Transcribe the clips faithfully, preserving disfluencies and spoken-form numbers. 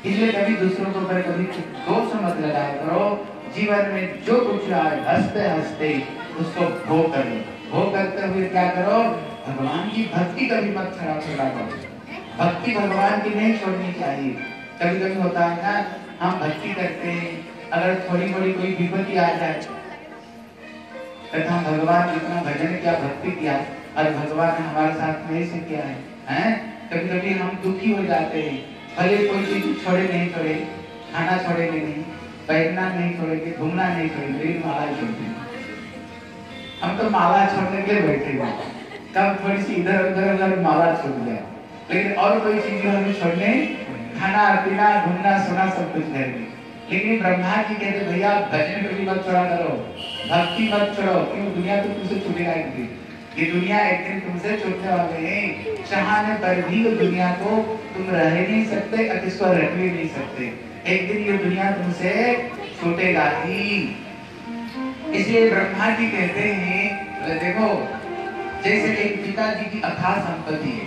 इसलिए कभी दूसरों को पर कभी दोष मत लगाया करो। जीवन में जो कुछ रहा है हंसते हंसते उसको भोग करो। भोग करते हुए क्या करो, भगवान की भक्ति कभी मत खराब करा करो। भक्ति भगवान की नहीं छोड़नी चाहिए। कभी कभी होता है ना, हम भक्ति करते हैं, अगर थोड़ी थोड़ी कोई विपत्ति आ जाए तो हम भगवान इतना भजन किया, भक्ति किया और भगवान ने हमारे साथ में ऐसे किया है, हैं? कभी कभी हम दुखी हो जाते हैं। भले कोई चीज छोड़े नहीं छोड़े, खाना छोड़ेंगे नहीं, बैठना नहीं छोड़ेंगे, घूमना नहीं छोड़ेंगे, लेकिन माला छोड़ते हैं। हम तो माला छोड़ने के लिए बैठे हुए, कब थोड़ी सी इधर उधर उधर माला छूट जाए, लेकिन और कोई चीज हमें छोड़ने, खाना पीना घूमना सोना सब कुछ करेंगे। लेकिन ब्रह्मा जी कहते भैया भजन कभी मत छोड़ा करो, भक्ति मत छोड़ो, क्यों? दुनिया तो तुमसे छूटेगा एक दिन, ये दुनिया एक दिन तुमसे छूटने वाले हैं। चाहने पर भी ये दुनिया को तुम रह नहीं सकते और इसको रख भी नहीं सकते। एक दिन ये दुनिया तुमसे छूटेगा ही। इसलिए ब्रह्मा जी कहते हैं, देखो जैसे एक पिताजी की अथाह संपत्ति है,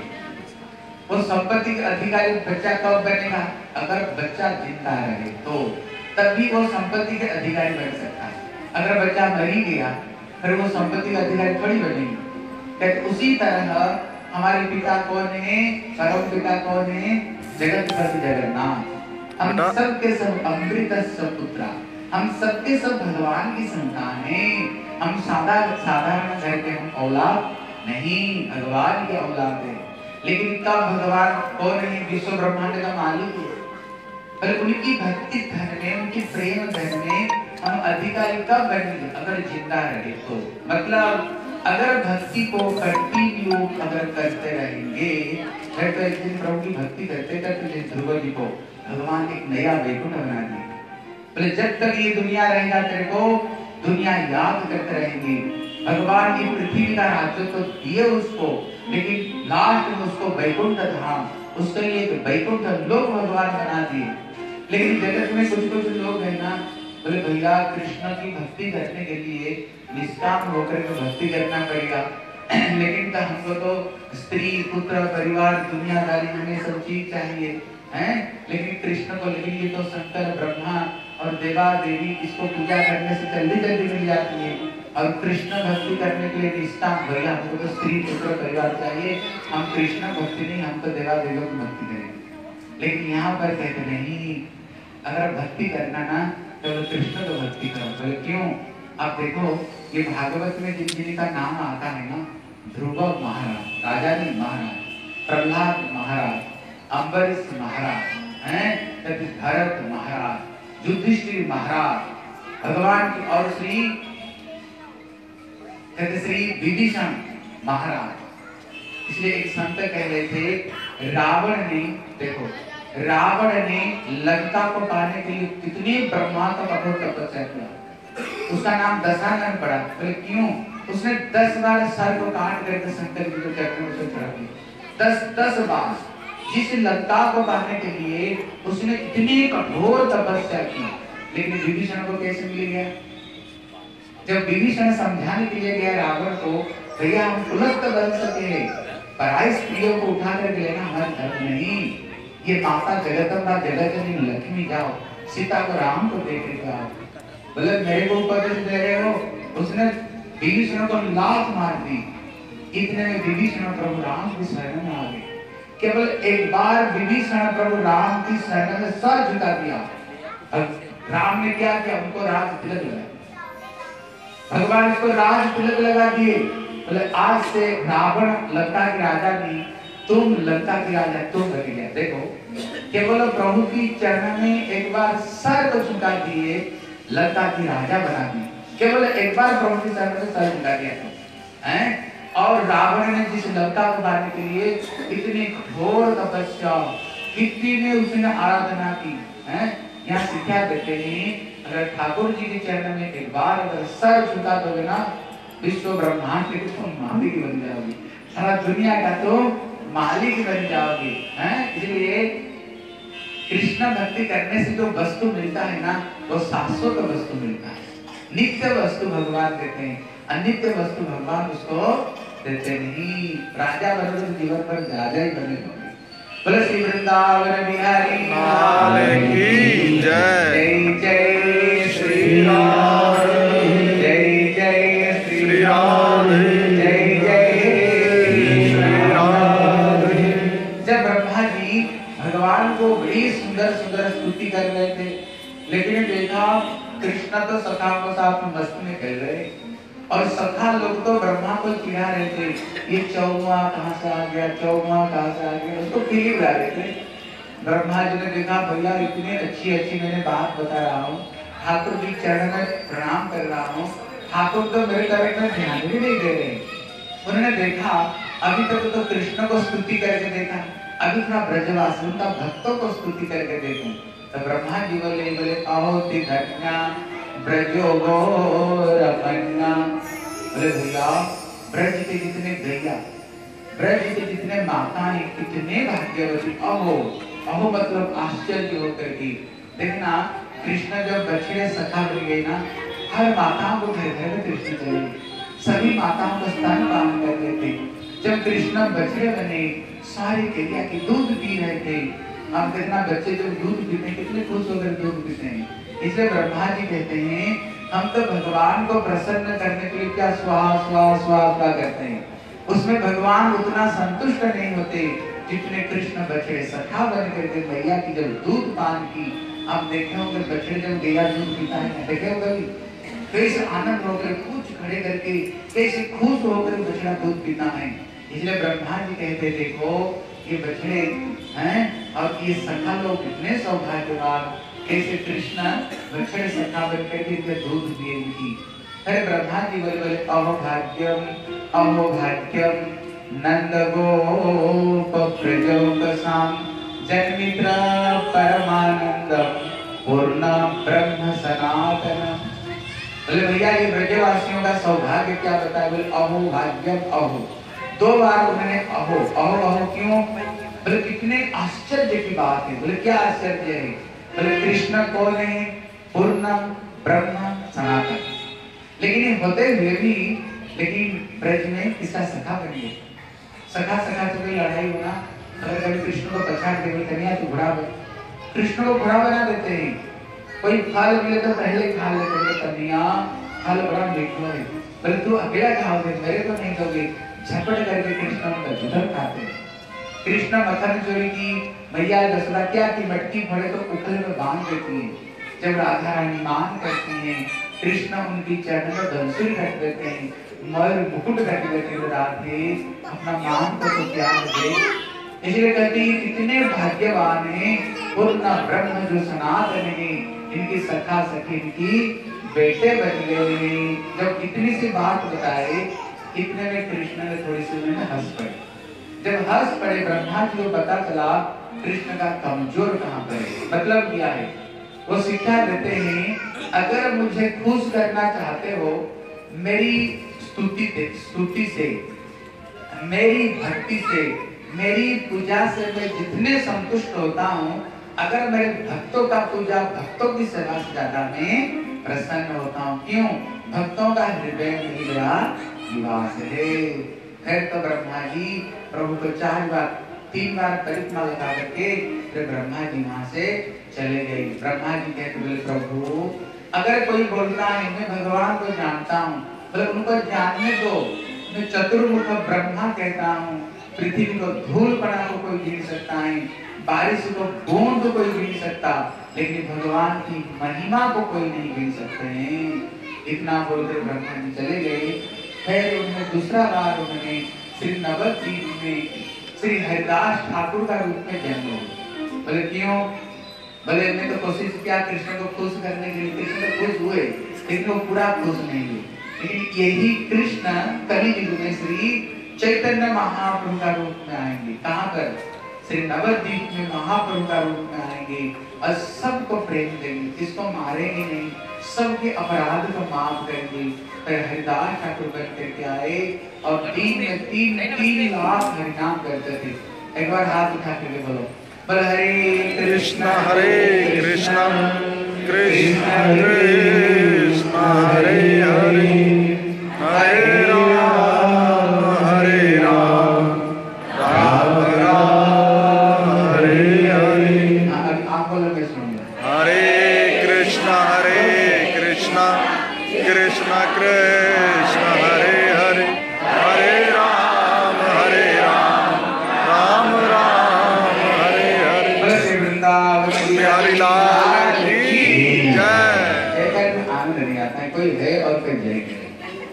वो संपत्ति का अधिकारी बच्चा कब बनेगा? अगर बच्चा जिंदा रहे तो तभी वो संपत्ति के अधिकारी बन सकता है। अगर बच्चा मर ही गया फिर वो संपत्ति का अधिकारी थोड़ी बनेगी। कहते उसी तरह हमारे पिता कौन है? परम पिता कौन है? जगतपति जगन्नाथ। हम सब के सब अमृतस्य पुत्र, हम सबके सब भगवान की संतान हैं। हम सादा साधारण घर के हम औलाद नहीं, भगवान के औलाद हैं। लेकिन कब भगवान कौन है? विश्व ब्रह्मांड का मालिक है। पर उनकी भक्ति धन में, उनकी प्रेम धन में हम अधिकारी कब बनेंगे? अगर जिंदा रहे तो। मतलब अगर भक्ति को कंटिन्यू अगर करते रहेंगे फिर तो एक दिन प्रभु की भक्ति करते करते ध्रुव जी को भगवान एक नया वैकुंठ बना दिया। बोले जब तक ये दुनिया रहेगा तेरे को दुनिया याद करते रहेंगे। भगवान की पृथ्वी का राज्य तो दिए उसको, लेकिन लास्ट में उसको वैकुंठ धाम, उसके लिए तो वैकुंठ लोक भगवान बना दिए। लेकिन जगत में कुछ कुछ लोग है ना, बोले भैया कृष्ण की भक्ति करने के लिए निष्काम होकर के भक्ति करना पड़ेगा, लेकिन तो हमको तो स्त्री पुत्र परिवार दुनियादारी हमें सब चीज चाहिए हैं। लेकिन कृष्ण को, लेकिन ये तो शंकर ब्रह्मा और देवा देवी इसको पूजा करने से जल्दी जल्दी मिल जाती है, और कृष्ण भक्ति करने के लिए निष्काम भैया हमको तो स्त्री पुत्र परिवार चाहिए, हम कृष्ण भक्ति नहीं, हम तो देवा देवियों की भक्ति करेंगे। लेकिन यहाँ पर कहते नहीं, अगर भक्ति करना ना तो कृष्ण को भक्ति करो। बोले क्यों? आप देखो ये भागवत में जिन जिनका नाम आता है ना, ध्रुव महाराज, राजा जी महाराज, प्रहलाद महाराज, अम्बरीश महाराज हैं, भरत महाराज, युधिष्ठिर महाराज, भगवान की और श्री श्री विभीषण महाराज। इसलिए एक संत कह रहे थे, रावण ने, देखो रावण ने लंका को पाने के लिए कितने ब्रह्मा का कठोर तपस्या किया, उसका नाम दशानन पड़ा। बोले क्यों? उसने दस बार सर को काट करके शंकर जी को चक्र में से चढ़ा दिया, दस दस बार। जिस लंका को पाने के लिए उसने इतनी कठोर तपस्या की, लेकिन विभीषण को कैसे मिल गया? जब विभीषण समझाने के लिए गया रावण को, भैया हम उलट बन सके, पराई स्त्रियों को उठा कर लेना हमारा धर्म नहीं, ये माता जगदम्बा जगतजननी लक्ष्मी जाओ, सीता को राम को देख के आओ। बोले मेरे को उपदेश दे रहे हो? उसने विभीषण को लात मार दी। इतने में विभीषण प्रभु राम की शरण में आ गए। केवल एक बार विभीषण प्रभु राम की शरण में सर झुका दिया, राम ने क्या किया? उनको राज तिलक लगाया, भगवान इसको राज तिलक लगा दिए। बोले आज से रावण लंका के राजा नहीं, तुम लंका की राजा तुम बन गया। देखो केवल प्रभु की चरण में एक बार सर को झुका दिए, लंका की राजा बना दी। केवल एक बार प्रभु की चरण में सर झुका दिया तो हैं। और रावण ने जिस लंका को मारने के लिए इतनी घोर तपस्या, कितनी ने उसने आराधना की हैं। यहाँ शिक्षा देते हैं, अगर ठाकुर जी के चरण में एक बार अगर सर झुका दोगे ना, विश्व ब्रह्मांड के तुम मालिक बन जाओगे, सारा दुनिया का तो मालिक बन जाओगे हैं। इसलिए कृष्ण भक्ति करने से जो वस्तु मिलता है ना, वो शाश्वत वस्तु मिलता है। नित्य वस्तु भगवान देते हैं, अनित्य वस्तु भगवान उसको देते नहीं। राजा बनोगे तो जीवन पर राजा ही बने रहोगे। बोले श्री वृंदावन बिहारी लाल भगवान को बड़ी सुंदर सुंदर स्तुति कर रहे थे, लेकिन देखा कृष्ण तो सखा को साथ में मस्ती में खेल रहे और सखा लोग तो ब्रह्मा को चिढ़ा रहे थे, ये चौमुआ कहाँ से आ गया, चौमुआ कहाँ से आ गया, उसको खिली उड़ा रहे थे। ब्रह्मा जी ने देखा भैया इतनी अच्छी अच्छी मैंने बात बता रहा हूँ, ठाकुर जी चरण में प्रणाम कर रहा हूँ, ठाकुर तो मेरे तरफ में ध्यान भी नहीं दे रहे। उन्होंने देखा अभी तक तो कृष्ण को स्तुति करके देखा, अभी थोड़ा ब्रजवासी उनका भक्तों को स्तुति करके देखूं। तो ब्रह्मा जी बोले बोले अहोति धन्या ब्रजो गोरपन्ना, बोले भैया ब्रज के जितने गैया, ब्रज के जितने माता हैं कितने भाग्यवती। अहो अहो मतलब आश्चर्य होकर की देखना, कृष्ण जब बछड़े सखा बन गए ना, हर माताओं को घर घर में कृष्ण चले, सभी माताओं को स्तन पान करते थे। जब कृष्ण बछड़े बने सारी गैया के दूध पी रहे थे। अब देखना बच्चे जब दूध पीते हैं कितने खुश होकर दूध पीते हैं। इसलिए ब्रह्मा जी कहते हैं हम तो भगवान को प्रसन्न करने के लिए क्या स्वाहा स्वाहा स्वाहा करते हैं, उसमें भगवान उतना संतुष्ट नहीं होते जितने कृष्ण बछड़े सखा बन करके मैया की जब दूध पान की। आप देखे होंगे बछड़े जब गैया दूध पीता है, देखे होंगे कैसे आनंद होकर कुछ खड़े करके कैसे खुश होकर बछड़ा दूध पीता है। इसलिए ब्रह्मा जी कहते देखो ये बछड़े हैं और ये सखा लोग कितने सौभाग्यवान, कैसे कृष्ण बछड़े सखा बन करके दूध पिए की। फिर ब्रह्मा जी बोले बोले अहो भाग्यम अहो भाग्यम नंद गोप प्रजोपसाम जन्मित्र परमानंदम पूर्ण ब्रह्म सनातन। बोले भैया ये ब्रजवासियों का सौभाग्य क्या बताया, बोले अहो भाग्यम अहो, दो बार उन्होंने अहो अहो अहो क्यों, बोले कितने आश्चर्य की बात है। बोले क्या आश्चर्य है, बोले कृष्ण कौन है, पूर्ण ब्रह्म सनातन। लेकिन ये होते हुए भी लेकिन ब्रज में किसका सखा बन गया, सखा सखा तो कोई लड़ाई होना, अगर कभी कृष्ण को पछाड़ दे बोले कन्या तू घोड़ा बन, कृष्ण को घोड़ा बना देते हैं। कोई फल मिले तो पहले खा लेते हैं, कन्या फल बड़ा मीठा है, बोले तू अकेला खाओगे मेरे को नहीं दोगे, झपट करके कृष्ण उनका जुदर खाते हैं। कृष्ण मथन चोरी की, मैया दशरथा क्या की मटकी भरे तो उखल में बांध देती है। जब राधा रानी मान करती हैं, कृष्ण उनकी चरण में बंसुरी रख देते हैं, मयूर मुकुट रख देते हैं, राधे अपना मान को तो त्याग दे। इसलिए कहते हैं कितने भाग्यवान हैं पूर्ण ब्रह्म जो सनातन है, इनकी सखा सखी इनकी बेटे बन गए हैं। जब इतनी सी बात बताए इतने में कृष्ण ने थोड़ी सी उन्हें हंस पड़े। जब हंस पड़े ब्रह्मा जी को पता चला कृष्ण का कमजोर कहाँ पर है। मतलब क्या है, वो शिक्षा देते हैं अगर मुझे खुश करना चाहते हो मेरी स्तुति स्तुति से, मेरी भक्ति से, मेरी पूजा से मैं जितने संतुष्ट होता हूँ, अगर मेरे भक्तों का पूजा भक्तों की सेवा से ज्यादा मैं प्रसन्न होता हूँ। क्यों, भक्तों का हृदय में मेरा निवास है। फिर तो ब्रह्मा जी प्रभु को चार बार तीन बार परिक्रमा लगा करके फिर ब्रह्मा जी वहां से चले गए। ब्रह्मा जी कहते बोले प्रभु अगर कोई बोलता है मैं भगवान को जानता हूँ, बोले उनको जानने दो, मैं चतुर्मुख ब्रह्मा कहता हूँ, पृथ्वी को धूल कणा को कोई गिन सकता है, बारिश को बूंद कोई गिन सकता, लेकिन भगवान की महिमा को कोई नहीं गिन सकते हैं। इतना बोलकर ब्रह्मा जी चले गए। फिर उन्होंने दूसरा बार उन्होंने श्री नवद्वीप में श्री हरिदास ठाकुर का रूप में जन्म हुआ। बोले क्यों, बोले मैं तो कोशिश किया कृष्ण को खुश करने के लिए, कृष्ण तो खुश हुए लेकिन वो पूरा खुश नहीं हुए। लेकिन यही कृष्ण कली युग में श्री चैतन्य महाप्रभु का रूप में आएंगे। कहाँ पर, श्री नवद्वीप में महाप्रभु का रूप में आएंगे और सबको प्रेम देंगे, किसको मारेंगे नहीं, सबके अपराध को माफ करेंगे। फिर हरिदास ठाकुर बन करके आए और दिन में तीन तीन लाख हरिनाम करते थे। एक बार हाथ उठा के बोलो, बोल हरे कृष्णा हरे कृष्णा कृष्णा कृष्णा हरे हरे, हरे राम हरे राम राम राम हरे हरे। आप बोलो मैं सुनूंगा। हरे कृष्णा हरे कृष्णा कृष्णा कृष्णा हरे हरे, हरे राम हरे राम राम राम हरे हरे। वृंदावन बिहारी लाल की जय। जयकार में आनंद नहीं आता है, कोई है और कोई जय करे।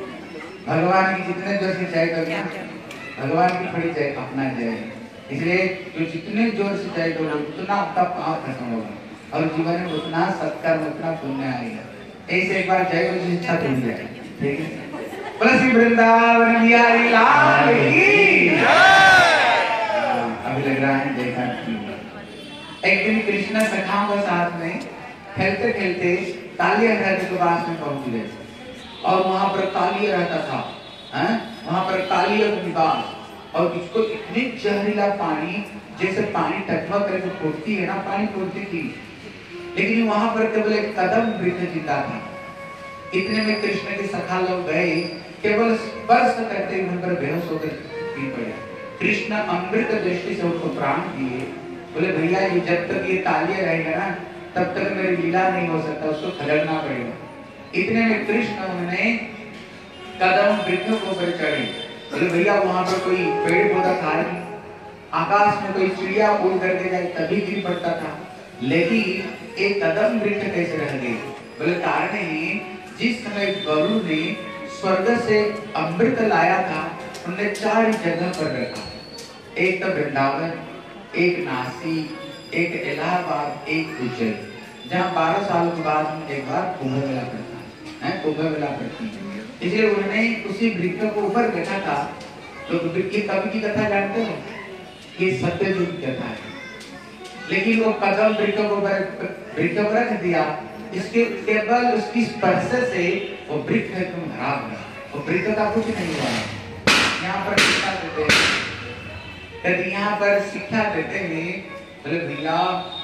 भगवान की जितने जोर से जय करो, भगवान की थोड़ी जय अपना जय। इसलिए जो जितने जोर से जय करो उतना आपका पाप खत्म होगा और जीवन में उतना सत्कर्म उतना पुण्य आएगा। ऐसे एक बार जय की इच्छा टूट जाए, ठीक है। बस वृंदावन बिहारी लाल की जय। अभी लग रहा है जयकार की। एक दिन कृष्ण सखाओं के साथ में खेलते खेलते कालिया नदी के पास में पहुंच गए और वहां पर कालिया रहता था, हैं? वहां पर कालिया का निवास और इसको इतनी जहरीला पानी, जैसे पानी टकमक करके फूटती है ना, पानी फूटती थी, लेकिन वहां पर केवल एक कदम वृक्ष जिंदा था। इतने में कृष्ण के सखा लोग गए, केवल स्पर्श करते ही उन पर बेहोश होकर गिर पड़े। कृष्ण अमृत दृष्टि से उनको प्राण दिए, बोले भैया ये जब तक ये कालिया रहेगा ना तब तक मेरी लीला नहीं हो सकता, उसको खदेड़ना पड़ेगा। इतने में कृष्ण उन्हें कदम वृक्षों को ऊपर चढ़े, बोले भैया वहां पर कोई पेड़ पौधा था नहीं, आकाश में कोई चिड़िया उड़ करके जाए तभी गिर पड़ता था, लेकिन एक कदम वृक्ष कैसे रह गए? बोले कारण है जिस समय गरुड़ ने स्वर्ग से अमृत लाया था उन्होंने चार जगह पर रखा, एक तो वृंदावन, एक नासिक, एक इलाहाबाद, एक उज्जैन, जहाँ बारह साल के बाद हम एक बार कुंभ मेला पड़ता है, कुंभ मेला पड़ती है। इसलिए उन्होंने उसी वृक्ष को ऊपर रखा था। तो ये कवि की कथा जानते हो? ये सत्ययुग की कथा है, लेकिन वो कदम वृक्ष को वृक्ष को रख दिया, इसके केवल उसकी स्पर्श से वो वृक्ष एकदम हरा गया, वो वृक्ष का कुछ नहीं हुआ। यहाँ पर शिक्षा देते हैं, यदि यहाँ पर शिक्षा देते हैं, बोले भैया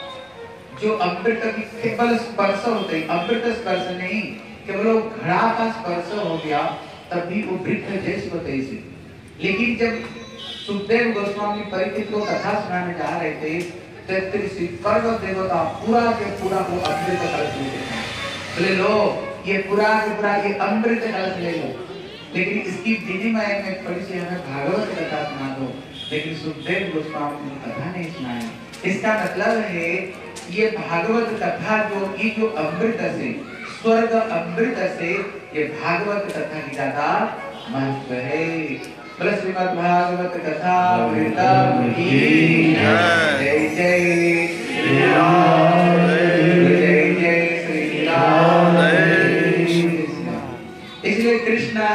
जो अमृत की केवल स्पर्श होते ही, अमृत स्पर्श नहीं, केवल वो घड़ा का स्पर्श हो गया तभी वो वृक्ष जैसे को तैसे। लेकिन जब सुखदेव गोस्वामी परिचित को कथा सुनाने जा रहे थे, तैतृषि पर्वत देवता पूरा के पूरा वो अमृत कलश लेते थे, बोले लो ये पूरा के पूरा ये अमृत कलश ले लो, लेकिन इसकी विनिमय में थोड़ी सी हमें भागवत कथा सुना दो। लेकिन सुखदेव गोस्वामी ने कथा नहीं सुनाई। इसका मतलब है ये भागवत कथा जो ये जो अमृत से, स्वर्ग अमृत से, ये भागवत कथा की ज्यादा महत्व है। बोले श्रीमद् भागवत कथा वृंदावन की जय जय श्री राम, जय जय श्री राम। इसलिए कृष्ण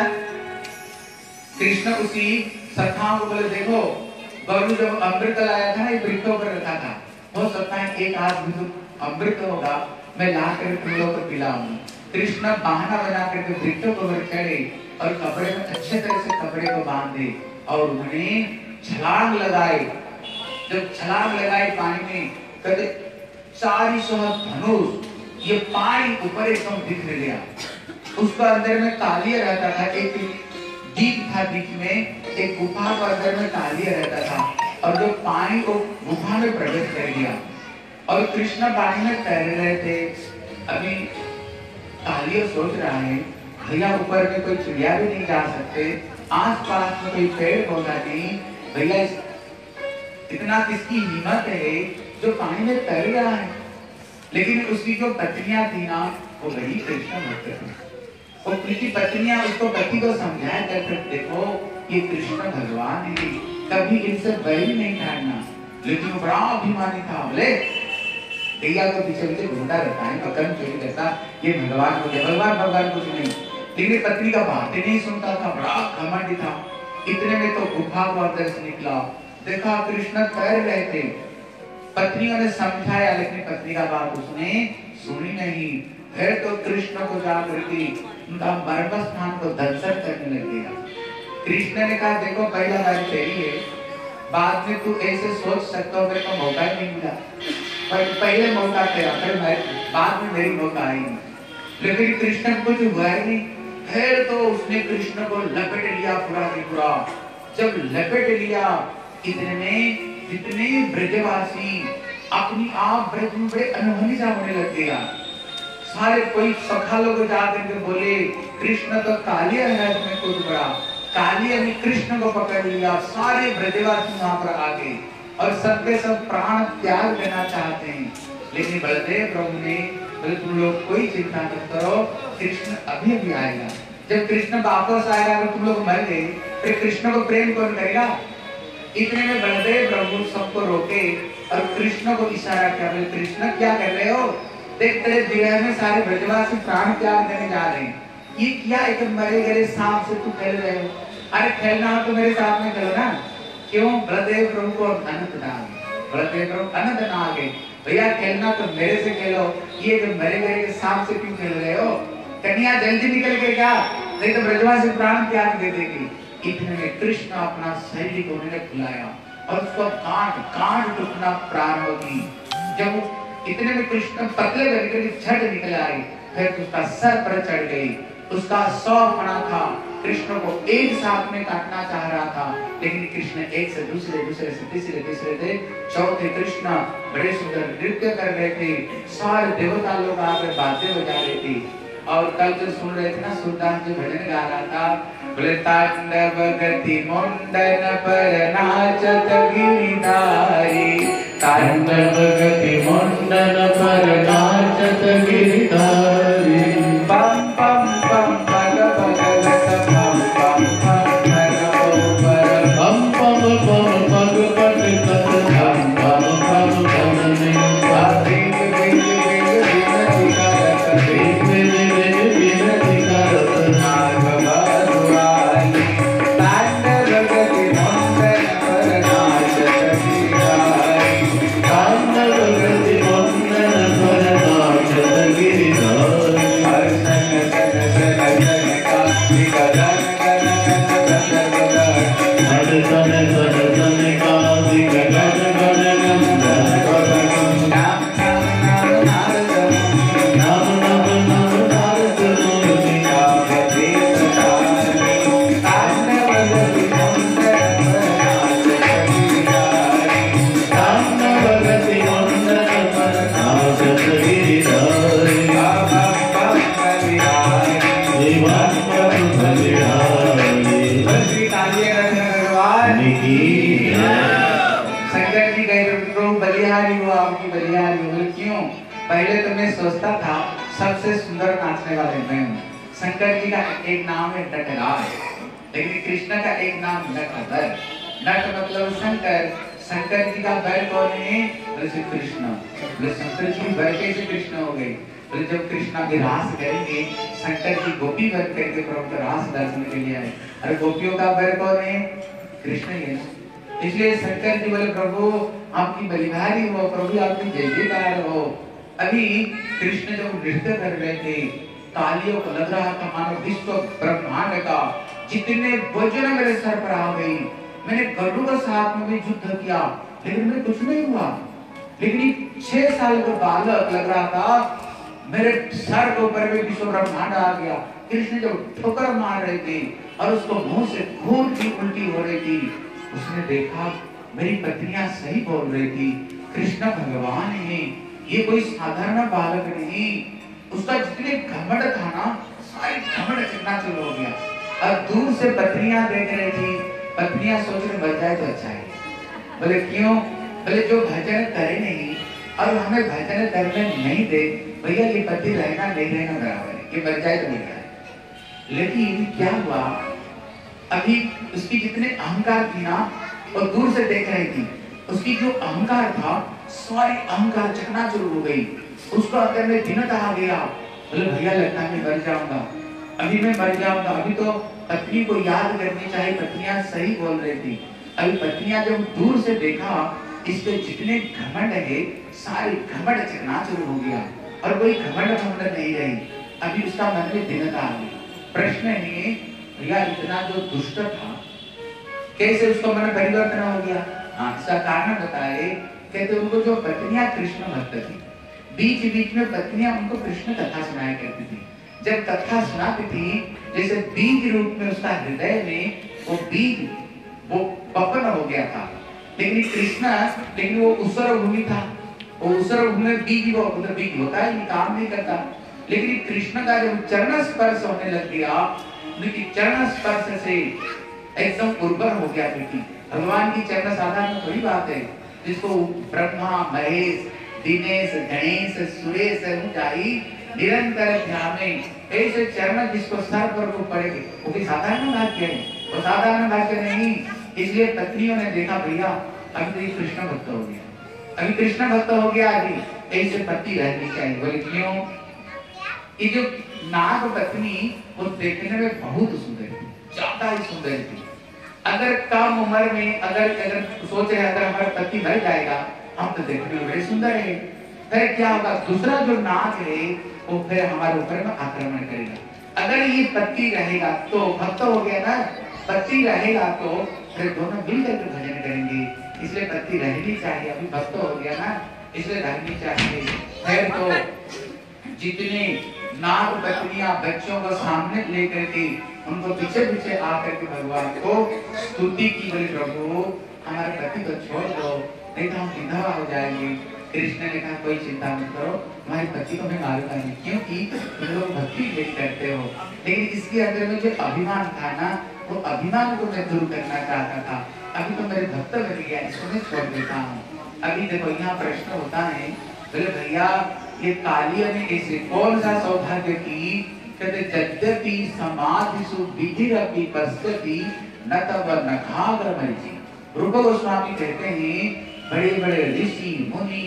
कृष्ण उसी सखाओं को बोले देखो गरुड़ जब अमृत लाया था ना, ये वृक्षों पर रखा था, हो सकता है एक आध बिंदु अमृत होगा, मैं ला कर तुम लोग को पिलाऊंगा। कृष्ण बहाना बना करके वृक्षों को चढ़े और कपड़े में अच्छे तरह से कपड़े को बांधे और उन्होंने छलांग लगाए। जब छलांग लगाए पानी में, कहते चार सौ धनुष, ये पानी ऊपर एकदम दिख गया। उसका अंदर में कालिया रहता था, एक दीप था बीच में, एक गुफा के अंदर में कालिया रहता था और जो पानी को गुफा में प्रवेश कर गया और कृष्ण पानी में तैर रहे थे। अभी कालिया सोच रहा है भैया ऊपर में कोई चिड़िया भी नहीं जा सकते, आस पास में कोई पेड़ पौधा नहीं, भैया इतना किसकी हिम्मत है जो पानी में तैर रहा है। लेकिन उसकी जो पत्नियां थी ना, वो वही कृष्ण भक्त थे। वो उनकी पत्नियां उसको पति को समझाया करते, देखो ये कृष्ण भगवान है, कभी इनसे बैर नहीं ठाड़ना। लेकिन वो बड़ा अभिमानी था, बोले भैया को पीछे पीछे घूमता रहता है, पकड़ चोरी करता, ये भगवान हो गया, भगवान भगवान कुछ नहीं। लेकिन पत्नी का बातें नहीं सुनता था, बड़ा घमंडी था। इतने में तो गुफा को अंदर से निकला, देखा कृष्ण तैर रहे थे। पत्नियों ने समझाया लेकिन पत्नी का बात उसने सुनी नहीं। फिर तो कृष्ण को जा करके उनका मर्म स्थान को दंशन करने लग गया। कृष्ण ने कहा देखो पहला बार तेरी है, बाद में तू ऐसे सोच सकता हो, मेरे को मौका ही नहीं मिला, पर पहले मौका तेरा, फिर मैं बाद में मेरी मौका आई। लेकिन कृष्ण कुछ हुआ ही नहीं। फिर तो उसने कृष्ण को लपेट लिया पूरा की पूरा। जब लपेट लिया, इतने में जितने ब्रजवासी अपनी आप ब्रज में बड़े अनहोनी सा होने लग गया। सारे कोई सखा लोग जाकर के बोले कृष्ण तो कालिया है में कूद पड़ा, कालिया ने कृष्ण को पकड़ लिया। सारे ब्रजवासी वहां पर आ गए और सबके सब प्राण त्याग देना चाहते हैं। लेकिन बलदेव प्रभु ने बोले तुम लोग कोई चिंता मत करो, कृष्ण अभी अभी आएगा। जब कृष्ण वापस आएगा, अगर तुम लोग मर गए फिर कृष्ण को प्रेम कौन करेगा? इतने में बलदेव प्रभु सबको रोके और कृष्ण को इशारा किया, बोले कृष्ण क्या कर रहे हो? देख तेरे विरह में सारे ब्रजवासी प्राण त्याग करने जा रहे हैं, ये क्या एक मरे गए सांप से तू खेल रहे हो? अरे खेलना हो तो मेरे साथ में खेलो ना। क्यों? बलदेव प्रभु को अनंत ना आ गए, बलदेव प्रभु अनंत ना आ गए, भैया खेलना तो मेरे से खेलो, ये जो मरे गए के सांप से क्यों खेल रहे हो? कन्या जल्दी निकल के क्या, नहीं तो ब्रजवासी प्राण त्याग दे देगी। इतने में कृष्ण अपना शरीर को उन्होंने फुलाया और उसको काट काट टूटना प्रारंभ की। जब इतने में कृष्ण पतले बनकर झट निकल आए, फिर उसका सर पर चढ़ गई, उसका सौ फना था, कृष्ण को एक साथ में काटना चाह रहा था, लेकिन कृष्ण एक से दूसरे, दूसरे से तीसरे, तीसरे थे चौथे कृष्ण बड़े सुंदर नृत्य कर रहे थे, सारे देवता लोग आकर बातें बजा रहे थे। और कल जो सुन रहे थे ना, सूरदास जी भजन गा रहा था, बोले तांडव गति मुंडन पर नाचत गिरिधारी, तांडव गति मुंडन पर नाचत गिरिधारी, पम पम पम पग पग लत पम पम पम पर पम पम पम पग पग लत पम पम पम पम नहीं आदि बिग बिग बिनती करत बिग बिग बिग बिनती करत नाग बाजुआली, तांडव गति मुंडन पर नाचत गिरिधारी, तांडव गति मुंडन पर नाचत गिरिधारी, हर संग संग संग संग का विगदन गन गन गन गन, हर संग संग संग का विगदन गन गन गन गन, नाम नाम नाम नारद मुनि, नाम नाम नाम नारद मुनि, नाम देव तारणी, तांडव गति मुंडन पर नाचत गिरिधारी, तांडव गति मुंडन पर नाचत गिरिधारी, बाबा बाबा बिहारी, जीवन पर बलिहारी, बसी तालियां रखने भगवान की जय। शंकर जी कह रहे प्रभु बलिहारी हो, आपकी बलिहारी हो। बोले क्यों? पहले तो मैं सोचता था सबसे सुंदर नाचने वाले मैं हूँ। शंकर जी का एक नाम है नटराज, लेकिन कृष्ण का एक नाम नटवर। नट मतलब शंकर, शंकर जी का बैल कौन है? बोले श्री कृष्ण। बोले शंकर जी बैल कैसे कृष्ण हो गए? बोले जब कृष्ण के रास करेंगे, शंकर जी गोपी बन करके प्रभु का रास दर्शन के लिए आए। अरे गोपियों का बैल कौन है? कृष्ण ही है ना। इसलिए शंकर जी बोले प्रभु आपकी बलिहारी हो, प्रभु आपकी जय जयकार हो। अभी कृष्ण जब नृत्य कर रहे थे, तालियों को लग रहा था मानो विश्व ब्रह्मांड का जितने वजन मेरे सर पर आ गई। मैंने गरुड़ के साथ में भी युद्ध किया, लेकिन मेरे कुछ नहीं हुआ। लेकिन छह साल का बालक लग रहा था, मेरे सर के ऊपर भी विश्व ब्रह्मांड आ गया। कृष्ण जब ठोकर मार रहे थे और उसको मुंह से खून की उल्टी हो रही थी, उसने देखा मेरी पत्नियां सही बोल रही थी, कृष्ण भगवान है, ये कोई साधारण बालक नहीं। उसका जितने घमंड था ना, सारी घमंड चकनाचूर हो गया। और दूर से पत्नियां देख रही थी, पत्नियां सोच रही बच जाए तो अच्छा है। बोले क्यों? बोले जो भजन करे नहीं और हमें भजन करने नहीं दे, भैया ये पति रहना नहीं रहना बराबर है, ये बच जाए तो नहीं है। लेकिन क्या हुआ, अभी उसकी जितने अहंकार थी ना, और दूर से देख रही थी, उसकी जो अहंकार था सारी अहंकार चकनाचूर हो गई। उसको अंदर में दिनता आ गया। बोले भैया लगता है मैं मर जाऊंगा, अभी मैं मर जाऊंगा। अभी तो पत्नी को याद करनी चाहिए, पत्नियां सही बोल रही थी। अभी पत्नियां जब दूर से देखा, इसके जितने घमंड है सारे घमंड चकनाचूर हो गया और कोई घमंड घमंड नहीं रही। अभी उसका मन में दिनता आ गई। प्रश्न है भैया इतना जो दुष्ट था, कैसे उसको मन परिवर्तन हो गया? हाँ, इसका कारण बताए। कहते उनको जो पत्नियां कृष्ण भक्त थी, बीच बीच में पत्नियां उनको कृष्ण कथा सुनाया करती थी। जब कथा सुनाती थी, जैसे बीज रूप में उसका हृदय में वो बीज वो पपन हो गया था। लेकिन कृष्ण, लेकिन वो उसर भूमि था, वो उसर भूमि में बीज वो उधर बीज होता है, काम नहीं करता। लेकिन कृष्ण का जब चरण स्पर्श होने लग गया, उनकी चरण स्पर्श से एकदम उर्वर हो गया। बेटी भगवान की चरण साधारण थोड़ी बात है, जिसको ब्रह्मा महेश दिनेश गणेश सुरेश ऊंचाई निरंतर ध्यान में ऐसे चरण जिसको सर पर को पड़ेगे वो भी साधारण भाग्य है, वो साधारण भाग्य नहीं। इसलिए पत्नियों ने देखा भैया अभी तो ये कृष्ण भक्त हो गया, अभी कृष्ण भक्त हो गया, अभी ऐसे पति रहनी चाहिए। बोले क्यों? ये जो नाग पत्नी वो देखने में बहुत सुंदर थी, ज्यादा ही सुंदर थी। अगर कम उम्र में अगर अगर सोच रहे अगर हमारा पति मर जाएगा हम तो देखने में बड़े सुंदर है, फिर क्या होगा? दूसरा जो नाग है वो फिर हमारे ऊपर में आक्रमण करेगा। अगर ये पति रहेगा तो भक्त हो गया ना, पति रहेगा तो फिर दोनों मिलकर के भजन करेंगे। इसलिए पति रहनी चाहिए, अभी भक्त हो गया ना इसलिए रहनी चाहिए। फिर तो जितने नाग पत्नियां बच्चों को सामने लेकर के उनको पीछे पीछे आकर के भगवान को स्तुति की, बोले प्रभु हमारे पति को छोड़ दो नहीं तो हम विधवा हो जाएंगे। कृष्ण ने कहा कोई चिंता मत करो, तुम्हारे पति को मैं मारूंगा नहीं, क्योंकि तुम लोग भक्ति नहीं करते हो। लेकिन इसके अंदर में जो अभिमान था ना वो अभिमान को मैं दूर करना चाहता था। अभी तो मेरे भक्त बन गया, इसको मैं छोड़ देता हूँ। अभी देखो यहाँ प्रश्न होता है, बोले भैया ये कालिया ने ऐसे कौन सा सौभाग्य की, कहते यद्यपि समाधिषु विधिरपि पश्यति न तव नखाग्र मरीचि। रूप गोस्वामी कहते हैं बड़े बड़े ऋषि मुनि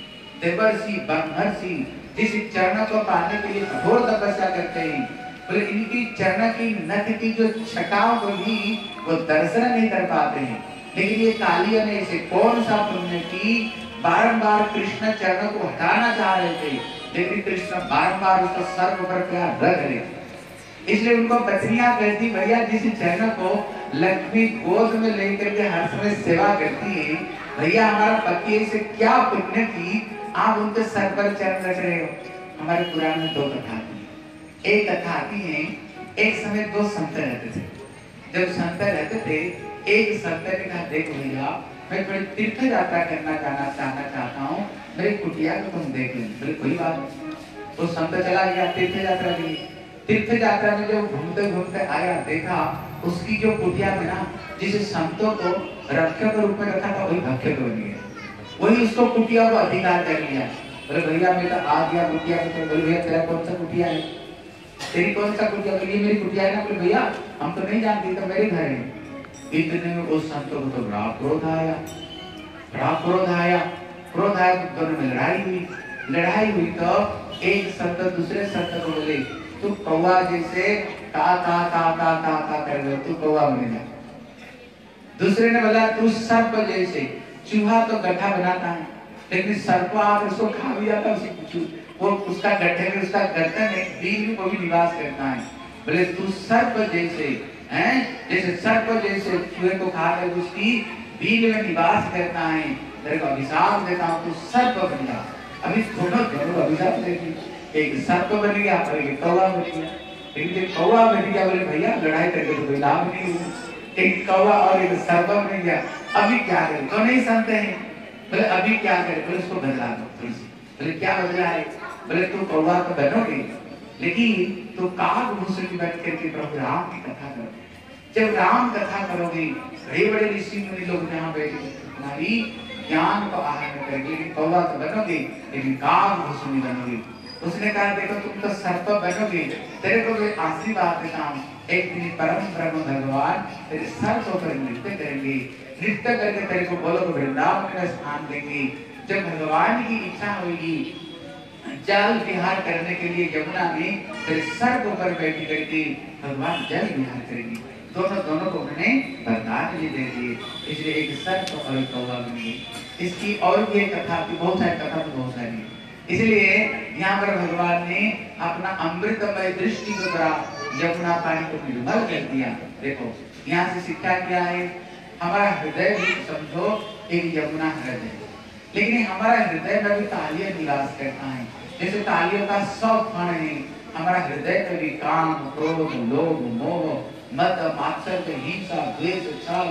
देवर्षि ब्रह्मर्षि जिस चरण को पाने के लिए कठोर तपस्या करते हैं, बोले इनकी चरण की नख की जो छटाओं को भी वो दर्शन नहीं कर पाते हैं। लेकिन ये कालिया ने ऐसे कौन सा पुण्य की, बारंबार कृष्ण चरण को हटाना चाह रहे थे लेकिन कृष्ण बारंबार उसका सर ऊपर क्या रख रहे। इसलिए उनको पत्नियां कहती भैया जिस चरण को लक्ष्मी गोद में लेकर के हर समय सेवा करती है, भैया हमारा पति से क्या पुण्य की आप उनके सर पर चरण रख रहे हो। हमारे पुराण में दो कथा आती है। एक कथा आती है, एक समय दो संत रहते थे। जब संत रहते थे एक संत ने कहा देखो भैया मैं थोड़ी तीर्थ यात्रा करना जाना चाहना चाहता हूँ, मेरी कुटिया को तुम देख लें। बोले कोई बात नहीं। तो संत चला गया तीर्थ यात्रा के लिए। तीर्थ यात्रा में जब घूमते घूमते आया देखा उसकी जो कुटिया में ना जिस संतों को रक्षक रूप में रखा था वही भक्षक बन गया, वही उसको कुटिया को अधिकार कर लिया। बोले भैया मैं तो आ गया कुटिया में। तो बोले भैया तेरा कौन सा कुटिया है, तेरी कौन सा कुटिया? बोले मेरी कुटिया है ना। बोले भैया हम तो नहीं जानते, तो मेरे घर है। इतने में उस संतों को तो बड़ा क्रोध आया, बड़ा क्रोध आया क्रोध आया तो दोनों में लड़ाई हुई। लड़ाई हुई तो एक संत दूसरे संत को बोले तू कौवा जैसे का का का का का का कर रहे हो, तू कौवा बन जा। दूसरे ने बोला तू सर्प जैसे, चूहा तो गड्ढा बनाता है लेकिन सर्प आकर उसको खा भी जाता है, वो उसका गड्ढे में उसका गर्दन में बीज में भी निवास करता है। बोले तू सर्प जैसे हैं, जैसे सर्प जैसे चूहे को खाकर उसकी बीज में निवास करता है, तेरे को अभिशाप देता हूँ तू सर्प बन जा। अभी दोनों दोनों अभिशाप देती, एक सर्प बन गया और एक कौवा बन गया। लेकिन एक कौवा बन गया बोले भैया लड़ाई करके तो कोई लाभ नहीं हुआ, एक कौवा और एक सर्प बन गया। अभी क्या करें? दोनों ही संत हैं। बोले अभी क्या करें? बोले उसको बदला दो थोड़ी सी। बोले क्या बदला है? बोले तू कौवा तो बनोगे लेकिन तू काग भूषण बैठ करके प्रभु राम की कथा करो। जब राम कथा करोगे बड़े बड़े ऋषि मुनि लोग जहाँ बैठे तुम्हारी ज्ञान को आहरण करेंगे, लेकिन कौवा तो बनोगे लेकिन काग भूषण बनोगे। उसने कहा देखो तुम तो सर्प बनोगे, तेरे को मैं आशीर्वाद देता हूँ, एक दिन परम ब्रह्म भगवान तेरे सर पर नृत्य करेंगे, नृत्य करके तेरे को बोलो वृंदावन में स्थान देंगे। जब भगवान की इच्छा होगी जल विहार करने के लिए यमुना में तेरे सर पर बैठी करके भगवान जल विहार करेंगे। दोनों दोनों को उन्होंने वरदान भी दे दिए, इसलिए एक सर्प और एक कौवा बन गए। इसकी और भी एक कथा थी, बहुत सारी कथा तो बहुत सारी, इसलिए यहाँ पर भगवान ने अपना अमृतमय दृष्टि के द्वारा यमुना पानी को निर्मल कर दिया। देखो यहाँ से शिक्षा क्या है, हमारा हृदय भी समझो एक यमुना हृदय, लेकिन हमारा हृदय में भी तालियां निवास करता है। जैसे तालियों का सौ फण है, हमारा हृदय में भी काम क्रोध लोभ मोह मद मात्सर्य हिंसा द्वेष छल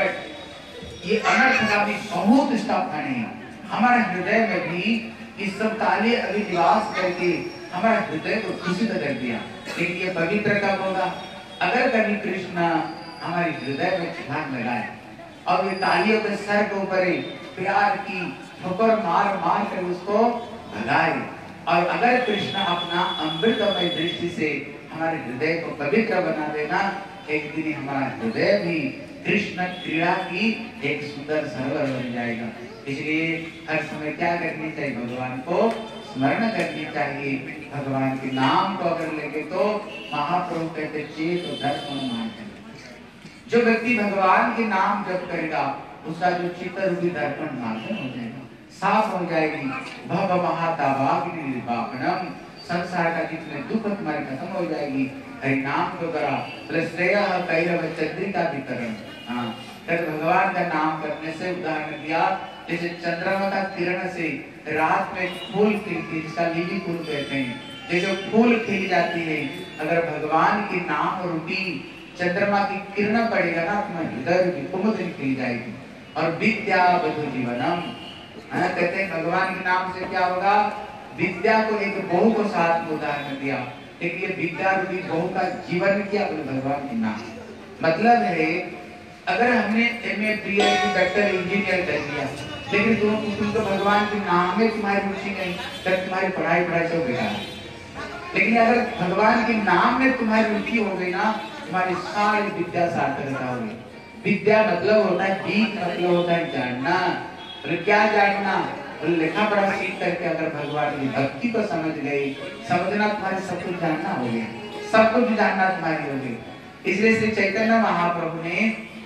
कपट ये अनर्थ का भी बहुत इसका फण है। हमारे हृदय में भी इस सब ताले अभी निवास करके हमारे हृदय को दूषित कर दिया। लेकिन ये पवित्र कब होगा? अगर कभी कृष्ण हमारे हृदय में छलांग लगाए और ये तालियों के सर के ऊपर प्यार की ठोकर मार मार कर उसको भगाए। और अगर कृष्ण अपना अमृतमय दृष्टि से हमारे हृदय को पवित्र बना देना, एक दिन हमारा हृदय भी कृष्ण क्रीड़ा की एक सुंदर सरोवर बन जाएगा। इसलिए हर समय क्या करनी चाहिए? भगवान को स्मरण करनी चाहिए। भगवान के नाम को अगर लेंगे तो महाप्रभु कहते चेत दर्शन मान। जो व्यक्ति भगवान के नाम जप करेगा उसका जो चित्त रूपी दर्पण मार्जन हो जाएगा, साफ हो जाएगी। भव महातावाग्नि निर्वापनम, संसार का जितने दुख तुम्हारे खत्म हो जाएगी। हरि नाम को करा श्रेय कैरव चंद्रिका वितरण। हाँ, भगवान का नाम करने से उदाहरण दिया जैसे चंद्रमा का किरण से रात में फूल खिलती, जिसका लिली फूल कहते हैं, जैसे फूल खिल जाती है। अगर भगवान के नाम रूपी चंद्रमा की किरण पड़ेगा ना, तुम्हारे हृदय कुमुदिनी खिल जाएगी। और विद्या बधु जीवनम, कहते हैं भगवान के नाम से क्या होगा? विद्या को एक बहू को साथ में उदाहरण दिया, लेकिन ये विद्या रूपी बहू का जीवन क्या? बोले भगवान के नाम। मतलब है अगर हमने M A B Ed doctor engineer कर लिया, लेकिन तुम तुम तो भगवान के नाम में तुम्हारी रुचि नहीं, तब तुम्हारी पढ़ाई पढ़ाई सब बेकार। लेकिन अगर भगवान के नाम में तुम्हारी रुचि हो गई ना, तुम्हारी सारी विद्या सार्थकता होगी। विद्या मतलब होता है बीज, मतलब होता है जानना। और क्या जानना? लिखा पढ़ा सीख करके अगर भगवान की भक्ति को समझ गए, समझना तुम्हारे सब कुछ जानना हो गया, सब कुछ जानना तुम्हारी हो गई। इसलिए श्री चैतन्य महाप्रभु ने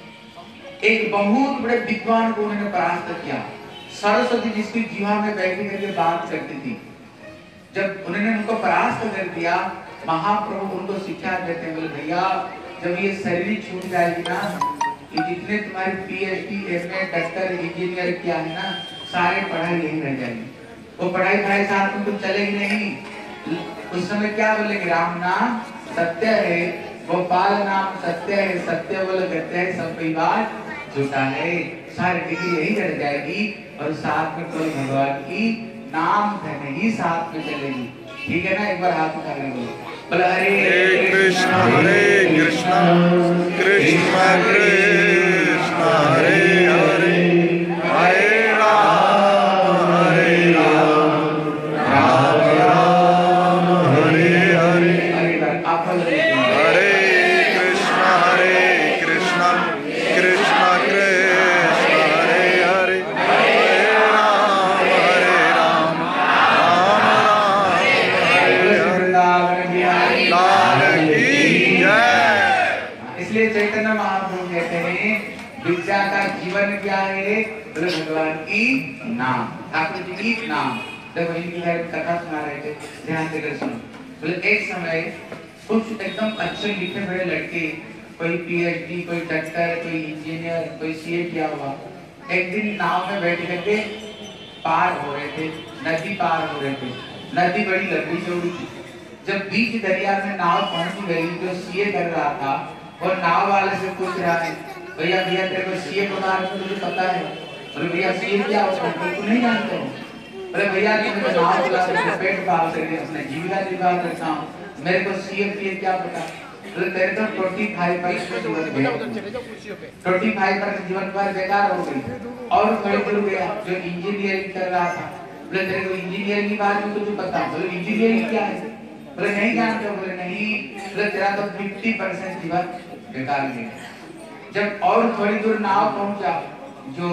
एक बहुत बड़े विद्वान को उन्होंने परास्त किया। सरस्वती जिसकी जीवा में बैठी करके बात करती थी, जब उन्होंने उनको परास्त कर दिया, महाप्रभु उनको शिक्षा देते हैं, बोले भैया जब ये शरीर छूट जाएगी ना, ये जितने तुम्हारे पीएचडी, एमए, डॉक्टर, इंजीनियर क्या है ना, सारे पढ़ाई यही रह जाएगी। वो पढ़ाई पढ़ाई साथ में कुछ चलेगी नहीं। उस समय क्या बोलेंगे? राम नाम सत्य है, गोपाल नाम सत्य है, सत्य बोले कहते हैं, सब कोई बात झूठा है। सारी डिग्री यही रह जाएगी और साथ में कोई भगवान की नाम धन ही साथ में चलेगी। ठीक है ना? एक बार हाथ उठा लेंगे, बोले हरे कृष्णा हरे कृष्णा कृष्णा कृष्णा हरे हरे, हरे राम हरे राम, राम राम हरे हरे। हरे कृष्णा हरे कृष्णा कृष्णा कृष्णा हरे हरे, हरे राम हरे राम, राम राम हरे हरे। लाल की जय। इसलिए चैतन्य महाप्रभु कहते हैं विद्या का जीवन क्या है? भगवान की नाम, ठाकुर जी की नाम। जब इनकी कथा सुना रहे थे, ध्यान से सुनो। बोले एक समय कुछ एकदम अच्छे लिखे बड़े लड़के, कोई पीएचडी, कोई डॉक्टर, कोई इंजीनियर, कोई सीए किया हुआ, एक दिन नाव में बैठ करके पार हो रहे थे, नदी पार हो रहे थे। नदी बड़ी लंबी चौड़ी थी। जब बीच दरिया में नाव पहुंच गई, जो सीए कर रहा था और नाव वाले से पूछ रहा है, भैया भैया तेरे को सीए के बारे में मुझे पता है? बोले भैया सीए क्या होता है? तुम नहीं जानते हो? बोले भैया तुमने नाव चला के पेट पार कर दिया, उसने जीविका निर्वाह करता हूँ, मेरे को सीए पीए क्या पता? बोले तेरे तो पच्चीस परसेंट जीवन गया, पच्चीस परसेंट जीवन पर बेकार हो गई। और कोई बोल गया जो इंजीनियरिंग कर रहा था, बोले तेरे को इंजीनियरिंग के बारे में कुछ पता? बोले इंजीनियरिंग क्या है? बोले नहीं जानते? बोले नहीं। बोले तेरा तो पचास परसेंट जीवन बेकार गया। जब और थोड़ी दूर नाव पहुंचा, जो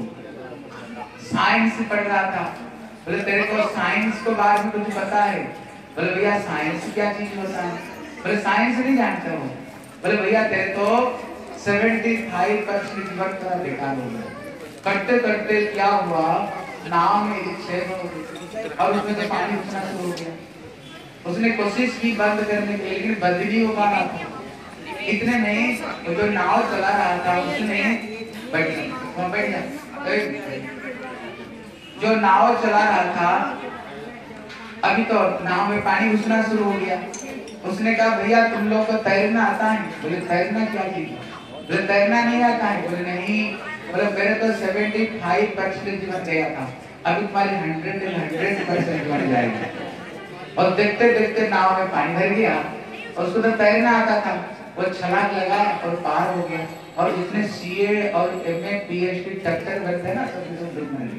साइंस पढ़ रहा था, बोले तेरे को साइंस के बारे में कुछ पता है? बोले भैया साइंस क्या चीज होता है? बोले साइंस नहीं जानते हो? बोले भैया तेरे तो पचहत्तर परसेंट जीवन का बेकार हो गया। करते करते क्या हुआ, नाव में एक छेद हो गई और उसमें से पानी उठना शुरू हो गया। उसने कोशिश की बंद करने की, लेकिन बंद नहीं हो पा रहा था। इतने में जो नाव चला रहा था उसने बैठ गया, बैठ गया। जो नाव चला रहा था, अभी तो नाव में पानी घुसना शुरू हो गया। उसने कहा भैया तुम लोग को तैरना आता है? बोले तैरना क्या चीज? बोले तैरना नहीं आता है? बोले नहीं। बोले मेरे तो पचहत्तर परसेंट जीवन गया था, अभी तुम्हारी हंड्रेड हंड्रेड परसेंट जीवन जाएगा। और देखते देखते नाव में पानी भर गया, और उसको तो तैरना आता था, वो छलांग लगा और पार हो गया। और जितने सीए और एमए पीएचडी डॉक्टर बनते हैं ना, सब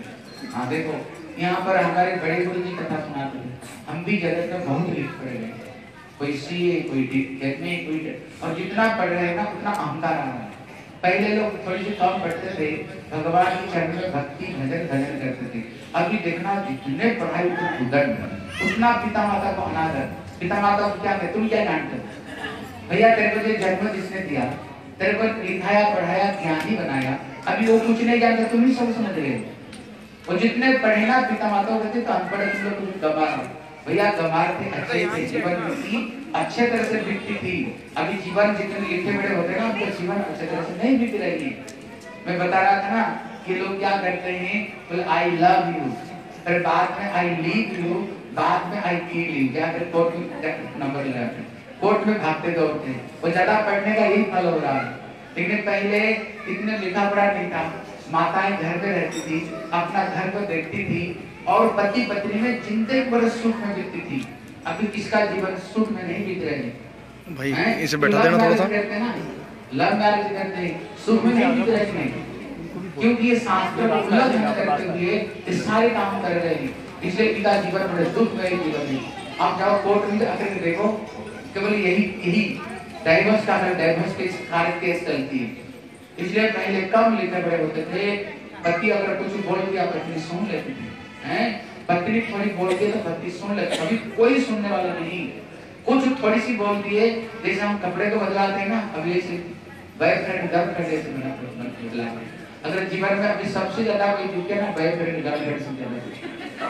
हाँ देखो यहाँ पर हमारे बड़े गुरु जी कथा सुनाते हैं, हम भी जगत में बहुत लिख पड़े हैं, कोई सीए कोई एमए कोई, और जितना पढ़ रहे हैं ना उतना अहंकार आ रहा है। पहले लोग थोड़ी सी कम पढ़ते थे, भगवान के चरण में भक्ति भजन भजन करते थे। अभी देखना जितने पढ़ाई उतने उदंड, उतना पिता माता को अनादर। पिता माता को क्या कहते, तुम क्या जानते हो भैया, तेरे को जो जन्म जिसने दिया, तेरे को लिखाया पढ़ाया ज्ञानी बनाया, अभी वो कुछ नहीं जानता, तुम ही सब समझ रहे हो। और जितने पढ़े ना पिता माता को कहते तो अनपढ़ तुम लोग कुछ गंवार भैया, गंवार थे, अच्छे थे, जीवन की अच्छे तरह से बीतती थी। अभी जीवन जितने लिखे बड़े होते ना उनका जीवन अच्छे तरह से नहीं बीत रही है। मैं बता रहा था ना कि लोग क्या करते हैं, तो आई लव यू, फिर बाद में आई लीव यू, बाद में आई किल यू, जाकर कोर्ट में नंबर लगाते, कोर्ट में भागते दौड़ते, वो ज्यादा पढ़ने का यही फल हो रहा है। लेकिन पहले इतने लिखा पढ़ा नहीं था, माताएं घर में रहती थी, अपना घर को देखती थी, और पति पत्नी में जिंदगी भर सुख में बीतती थी। अभी किसका जीवन सुख में नहीं बीत रहे भाई, इसे बैठा देना थोड़ा सा। लव मैरिज करते हैं, सुख में नहीं बीत रहे, क्योंकि ये शास्त्र को उल्लंघन करते हुए ये सारे काम कर रहे हैं। इसलिए पिता जीवन बड़े दुख में जीवन में। आप जाओ कोर्ट में आकर देखो, केवल यही यही डाइवोर्स का डाइवोर्स केस कार्य केस चलती है। इसलिए पहले कम लिखे बड़े होते थे, पति अगर कुछ बोल दिया पत्नी सुन लेती थी, हैं पत्नी थोड़ी बोल दिए तो पति सुन लेते, अभी कोई सुनने वाला नहीं। कुछ थोड़ी सी बोल दिए, जैसे हम कपड़े को बदलाते हैं ना, अभी ऐसे बॉयफ्रेंड गर्लफ्रेंड ऐसे बदला। अगर जीवन में अभी सबसे ज्यादा कोई चुके ना बॉयफ्रेंड गर्लफ्रेंड से ज्यादा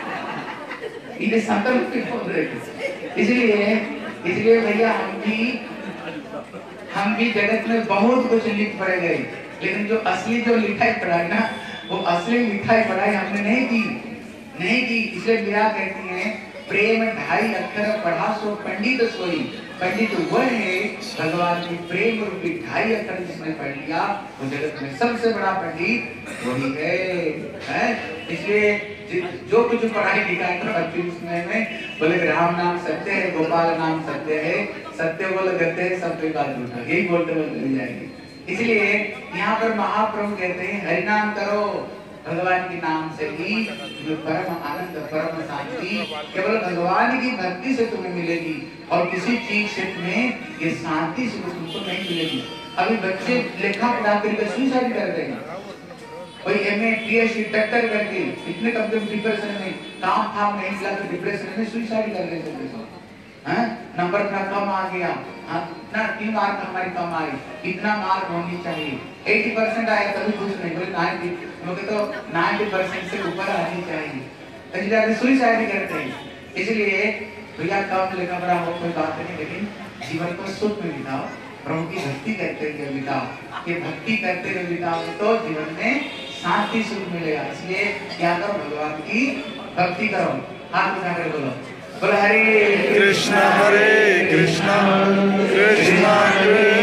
इन्हें संतर्क पे बोल रहे थे। इसलिए इसलिए भैया हम भी हम भी जगत में बहुत कुछ लिख पढ़ गए, लेकिन जो असली जो लिखाई पढ़ाई ना, वो असली लिखाई पढ़ाई हमने नहीं की नहीं की इसलिए मीरा कहती है, प्रेम ढाई अक्षर पढ़ा सो पंडित सोई। पंडित वह है भगवान की प्रेम रूपी ढाई अक्षर जिसने पढ़ लिया, वो जगत में सबसे बड़ा पंडित वही है, है? इसलिए जो कुछ पढ़ाई लिखाई में बोले राम नाम सत्य है, गोपाल नाम सत्य है, सत्य बोल कहते हैं, सत्य बात झूठा, यही बोलते बोलते मिल जाएंगे। इसलिए यहाँ पर महाप्रभु कहते हैं हरि नाम करो, भगवान के नाम से ही परम आनंद परम शांति केवल भगवान की भक्ति से तुम्हें मिलेगी, और किसी चीज से तुम्हें ये शांति से तुमको नहीं मिलेगी। अभी बच्चे लेखा पढ़ा करके सुसाइड कर रहे हैं, कोई एमए पीएचडी डॉक्टर करके इतने कम कम डिप्रेशन में, काम फाम नहीं मिला तो डिप्रेशन में सुसाइड कर रहे हैं। हैं नंबर का कम आ गया, हाँ इतना तीन मार्क हमारी कम आई, इतना मार्क होनी चाहिए, अस्सी परसेंट आया तभी कुछ नहीं, बोले नाइन्टी लोग तो नब्बे परसेंट से ऊपर आनी चाहिए, इसलिए सुसाइड करते हैं। इसलिए भैया कम लेखा बड़ा हो कोई बात नहीं, लेकिन जीवन को सुख में बिताओ, प्रभु की भक्ति करते हुए बिताओ, ये भक्ति करते हुए बिताओ तो जीवन में शांति सुख मिलेगा। इसलिए क्या करो, भगवान की भक्ति करो, हाथ उठाकर बोलो बोलो हरे कृष्णा हरे कृष्णा कृष्णा कृष्णा